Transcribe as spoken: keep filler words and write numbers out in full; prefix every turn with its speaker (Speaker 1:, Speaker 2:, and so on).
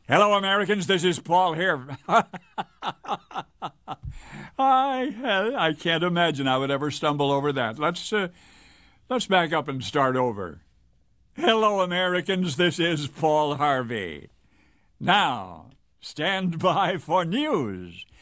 Speaker 1: Hello, Americans. This is Paul here. I I can't imagine I would ever stumble over that. Let's uh, let's back up and start over. Hello, Americans. This is Paul Harvey. Now, stand by for news.